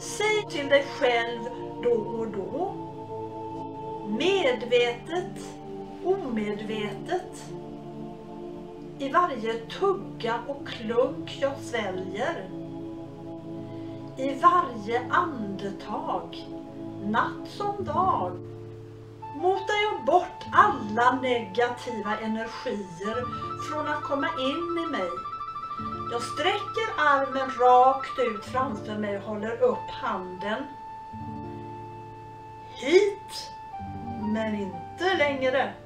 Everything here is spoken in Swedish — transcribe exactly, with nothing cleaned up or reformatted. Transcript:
Säg till dig själv då och då. Medvetet, omedvetet. I varje tugga och klunk jag sväljer. I varje andetag, natt som dag. Motar jag bort alla negativa energier från att komma in i mig. Jag sträcker armen rakt ut framför mig och håller upp handen. Hit, men inte längre.